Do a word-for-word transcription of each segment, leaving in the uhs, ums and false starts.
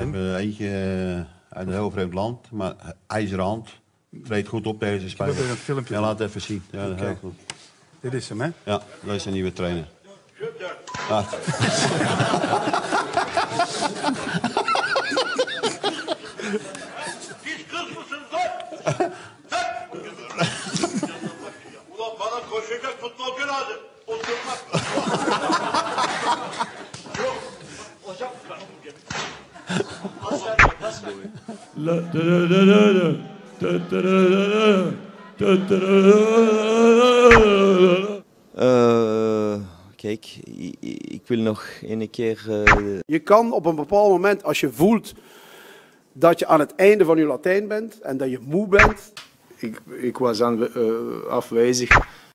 hebben eentje uh, uit een heel vreemd land, maar ijzerhand. Reed goed op deze speler. Ik een filmpje. Ja, laat even zien. Ja, okay. Heel goed. Dit is hem, hè? Ja, dat is een nieuwe trainer. Ah. Ulan bana koşacak futbolcu lazım. Oturmak. Yok. Hocam. Uh, kijk, ik wil nog een keer... Uh... Je kan op een bepaald moment, als je voelt dat je aan het einde van je Latijn bent en dat je moe bent. Ik, ik was aan, uh, afwezig.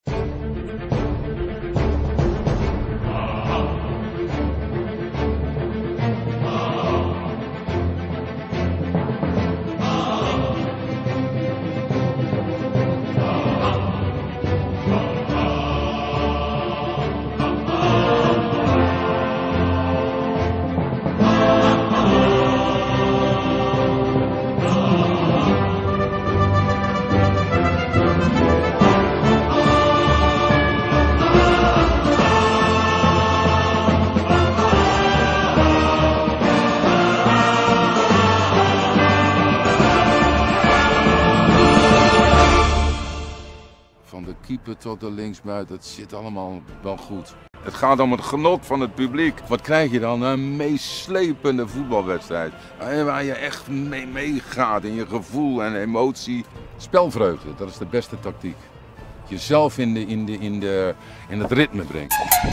Van de keeper tot de linksbuiten, het zit allemaal wel goed. Het gaat om het genot van het publiek. Wat krijg je dan? Een meeslepende voetbalwedstrijd. Waar je echt mee meegaat in je gevoel en emotie. Spelvreugde, dat is de beste tactiek. Jezelf in, de, in, de, in, de, in het ritme brengen.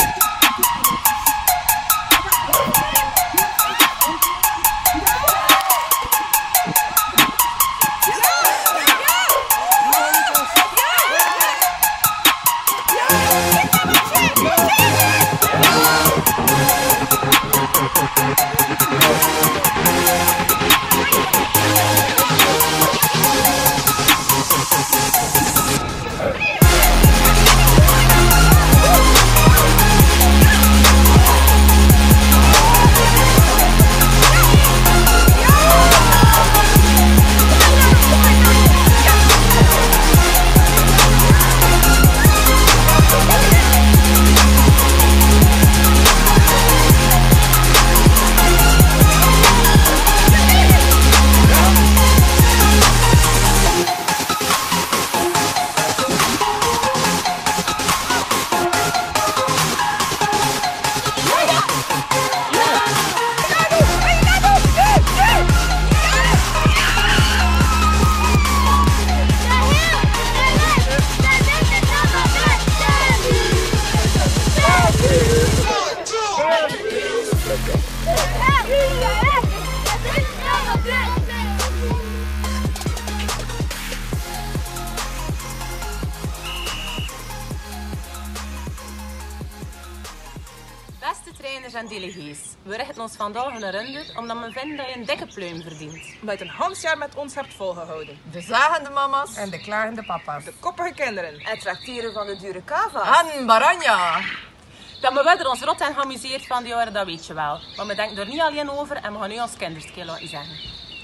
Beste trainers en delegees, we richten ons vandaag een render omdat we vinden dat je een dikke pluim verdient. Omdat je een half jaar met ons hebt volgehouden. De zagende mama's en de klagende papa's. De koppige kinderen. En tracteren van de dure kava's. En Baranja. Dat we werden ons rot en geamuseerd van die jaren, dat weet je wel. Maar we denken er niet alleen over en we gaan nu ons kindertje laten zeggen.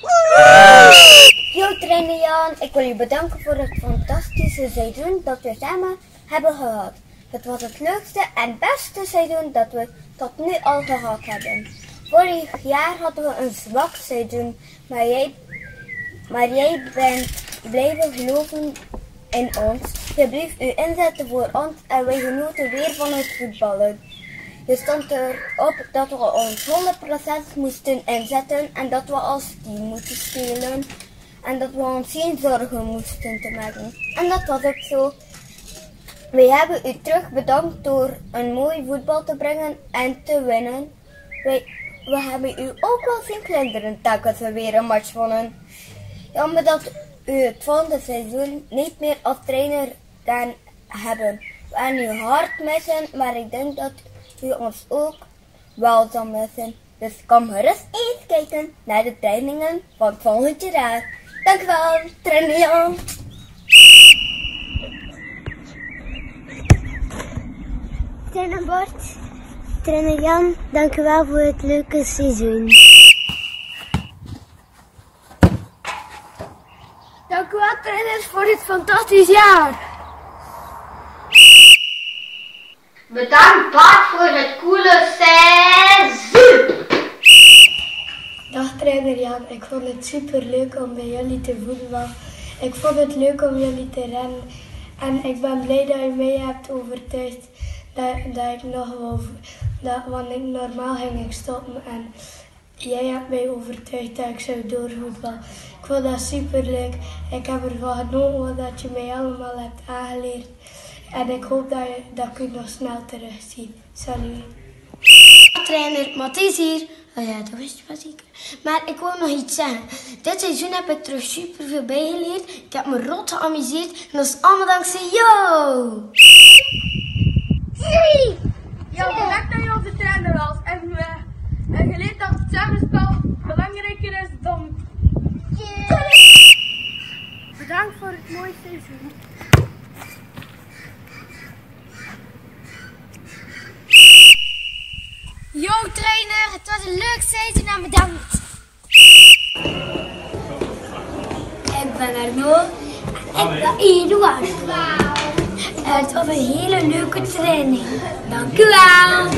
Yo trainer Jan, ik wil je bedanken voor het fantastische seizoen dat we samen hebben gehad. Het was het leukste en beste seizoen dat we tot nu al gehad hebben. Vorig jaar hadden we een zwak seizoen, maar jij, maar jij bent blijven geloven in ons. Je bleef u inzetten voor ons en wij genoten weer van het voetballen. Je stond erop dat we ons honderd procent moesten inzetten en dat we als team moesten spelen. En dat we ons geen zorgen moesten te maken. En dat was ook zo. Wij hebben u terug bedankt door een mooi voetbal te brengen en te winnen. Wij, we hebben u ook wel zien glunderen telkens we weer een match wonnen. Jammer dat u het volgende seizoen niet meer als trainer kan hebben. We gaan u hard missen, maar ik denk dat u ons ook wel zal missen. Dus kom gerust eens kijken naar de trainingen van volgend jaar. Dank u wel, trainer Jan. Trainer Bart, trainer Jan, dank u wel voor het leuke seizoen. Dag trainers voor dit fantastisch jaar. Bedankt Bart voor het coole seizoen. Dag trainer Jan, ik vond het super leuk om bij jullie te voetballen. Ik vond het leuk om jullie te rennen. En ik ben blij dat je mij hebt overtuigd dat, dat ik nog wel... Dat, want ik, normaal ging ik stoppen en jij hebt mij overtuigd dat ik zou doorvoetballen. Ik vond dat super leuk. Ik heb ervan genoten wat je mij allemaal hebt aangeleerd. En ik hoop dat, je, dat ik u nog snel terugzie. Salut. Trainer Matthijs hier. Oh ja, dat wist je wel zeker. Maar ik wil nog iets zeggen. Dit seizoen heb ik terug super veel bijgeleerd. Ik heb me rot geamuseerd. En dat is allemaal dankzij jou. Zie! Ja, bedankt dat je onze trainer was. En uh, geleerd dat het samenspel belangrijker is dan... Yeah. Bedankt voor het mooie seizoen. Yo trainer, het was een leuk seizoen en bedankt. Ik ben Arno en ik ben Eduard. Het was een hele leuke training. Dank u wel.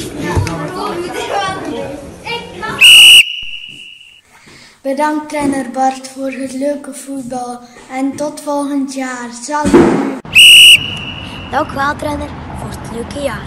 Bedankt trainer Bart voor het leuke voetbal en tot volgend jaar. Salut. Dank u wel trainer voor het leuke jaar.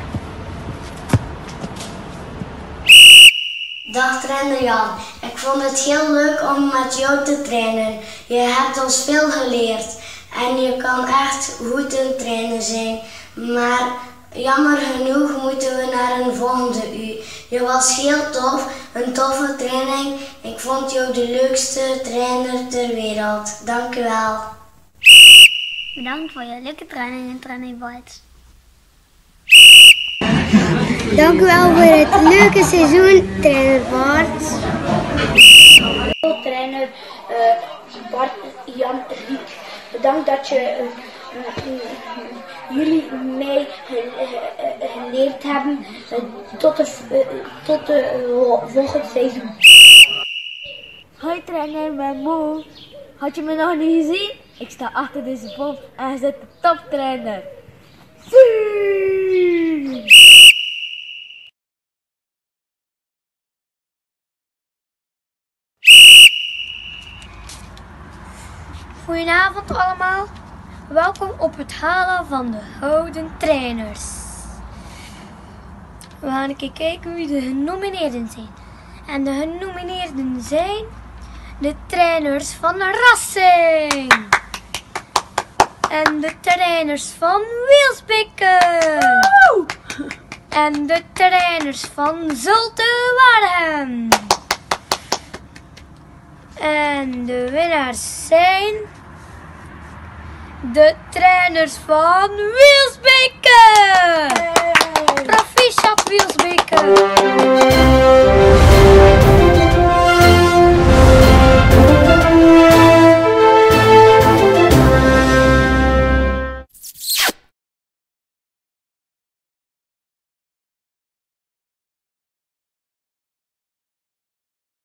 Dag trainer Jan, ik vond het heel leuk om met jou te trainen. Je hebt ons veel geleerd en je kan echt goed een trainer zijn. Maar jammer genoeg moeten we naar een volgende uur. Je was heel tof, een toffe training. Ik vond jou de leukste trainer ter wereld. Dank u wel. Bedankt voor je leuke training en training Bart. Dank u wel voor het leuke seizoen, trainer Bart. Trainer uh, Bart, Jan, Riek. Bedankt dat je uh, uh, jullie mij uh, geleerd hebben uh, tot de, uh, tot de uh, volgende seizoen. Hoi trainer, mijn moe. Had je me nog niet gezien? Ik sta achter deze boom en hij zit de toptrainer. Goedenavond allemaal. Welkom op het halen van de Gouden Trainers. We gaan een keer kijken wie de genomineerden zijn. En de genomineerden zijn de trainers van de Racing. En de trainers van Wielsbeke. En de trainers van Zulte Waregem. En de winnaars zijn de trainers van Wielsbeke. Proficiat Wielsbeke.